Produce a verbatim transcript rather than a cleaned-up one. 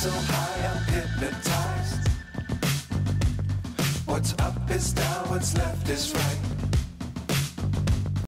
so high, I'm hypnotized. What's up is down, what's left is right.